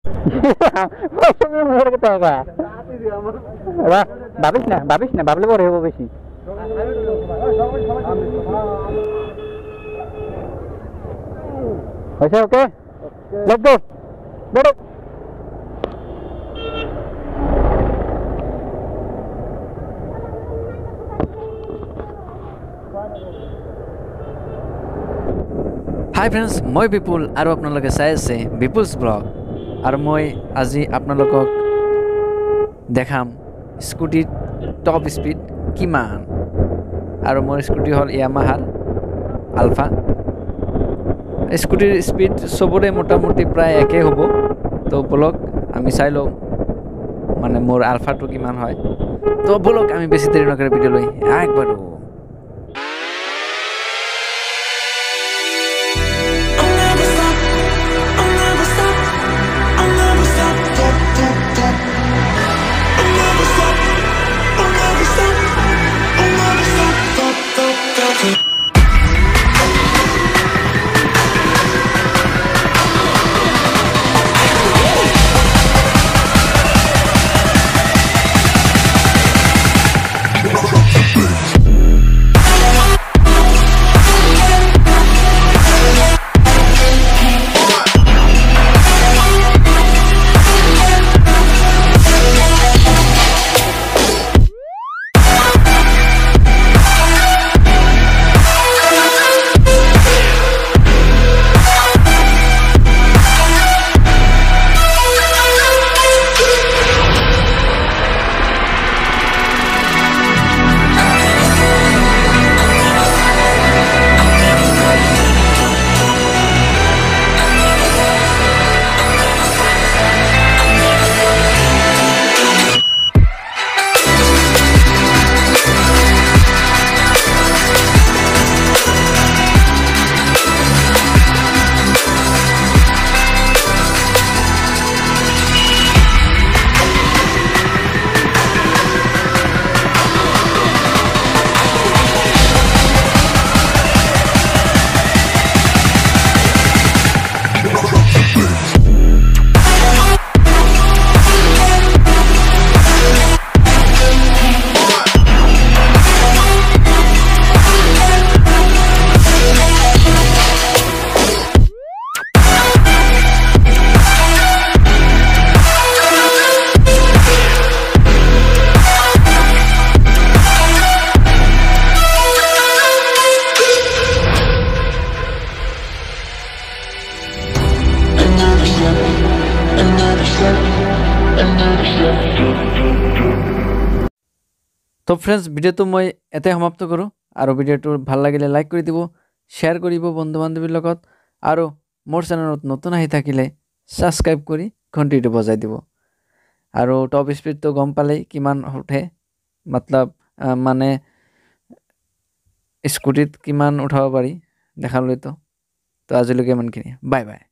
তুমি মোর কথা বাবা ভাবিস না ভাবলে পরে হবো বেশি হয়েছে ওকে লেটস গো বেরো হাই ফ্ৰেণ্ডছ মই বিপুল আৰু আপোনালোকে চাই আছে বিপুলছ ব্লগ আৰু মই আজি আপোনালোকক দেখাম স্কুটিৰ টপ স্পীড কিমান আৰু মোৰ স্কুটি হ'ল ইয়ামাহাৰ আলফা স্কুটিৰ স্পীড চবৰে মোটামুটি প্ৰায় একেই হ'ব তো বলক আমি চাই লওঁ মানে মোৰ আলফাটো কিমান হয় তো বলক আমি বেছি দেৰি নকৰে ভিডিঅ'লৈ আগবাঢ়ো তো ফ্ৰেণ্ডছ ভিডিঅ'টো মই এতে সমাপ্ত কৰোঁ আৰু ভিডিঅ'টো ভাল লাগিলে লাইক কৰি দিব শ্বেয়াৰ কৰিব বন্ধু বান্ধৱীৰ লগত আৰু মোৰ চেনেলত নতুন আহি থাকিলে ছাবস্ক্ৰাইব কৰি ঘণ্টিটো বজাই দিব আৰু টপ স্পীডটো গম পালেই কিমান উঠে মতলব মানে স্কুটিত কিমান উঠাব পাৰি দেখালৈতো তো আজিলৈকে ইমানখিনি বাই বাই